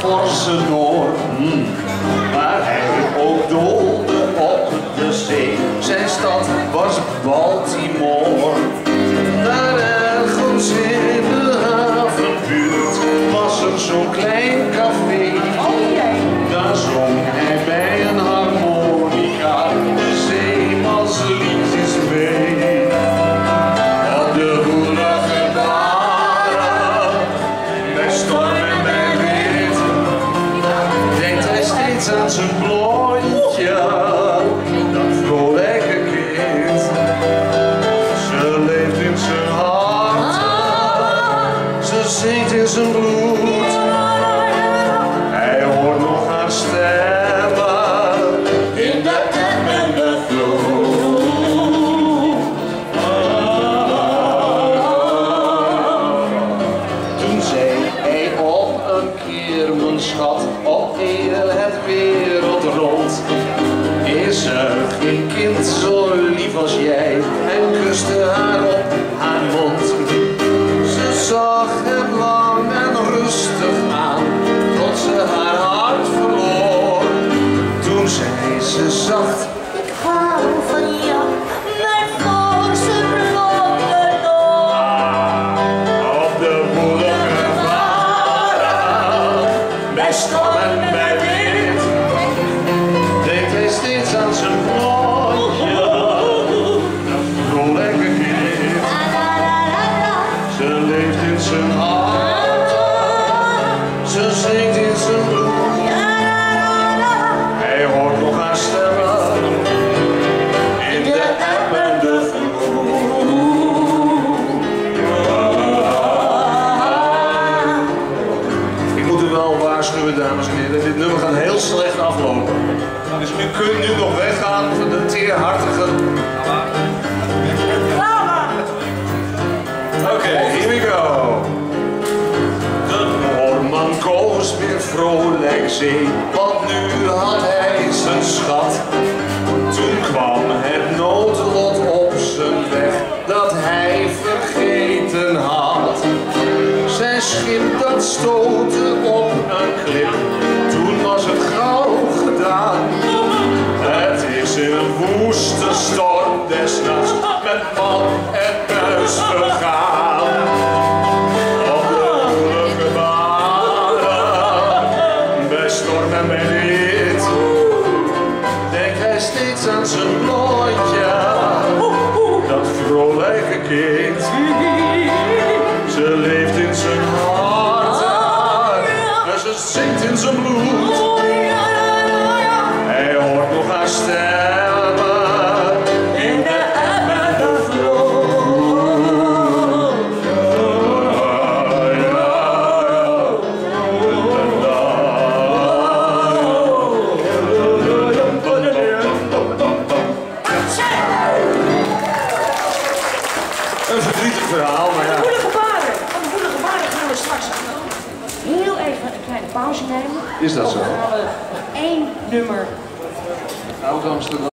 forse door. Maar hij ook doolde op de zee. Zijn stad was Baltimore. Daar ergens in de havenbuurt was er zo'n klein café. Daar zong hij bij een harmonica de zeemanse liedjes mee. Op de woelige baren, bij storm en bij wind, denkt hij steeds aan zijn blondje, dat vrolijke kind. Ze leeft in zijn hart, ze zingt in zijn bloed. Hij hoort nog haar stemmen in de eb en de vloed. Toen zei hij op een keer, mijn schat, op eer het wereld rond. Is er geen kind zo lief als jij? En kuste haar op haar mond. Ze zag hem lang en rustig aan, tot ze haar hart verloor. Toen zei ze zacht: ik hou van jou, mijn forse blonde loor. Op de woelige varen, bij storm en bij wind, denkt hij steeds aan zijn blondje, dat vrolijke kind. Ze leeft in zijn hart, ze zingt in zijn bloed. Hij hoort nog haar stemmen in de eb en de vloed. Ik moet u wel waarschuwen, dames en heren, dit nummer gaat heel slecht aflopen. Dus u kunt nu nog weggaan van de teerhartige. Oké, here we go. De Noorman koos weer vrolijk zee, want nu had hij zijn schat. Toen kwam het noodlot op zijn weg, dat hij vergeten had. Zijn schip dat stootte op een klip, toen was het gauw gedaan. Het is in een woeste storm des nachts met man en muis vergaan. Op de woelige baren, bij storm en bij wind, denkt hij steeds aan zijn blondje, dat vrolijke kind. Ze leeft in zijn hart en ze zingt in zijn bloed. Hij hoort nog haar stemmen in de eb en de vloed. Een verdrietig verhaal, maar ja. Van de moedige baren gaan we straks heel even een kleine pauze nemen. Is dat zo? Dan gaan we één nummer Oud Amsterdam.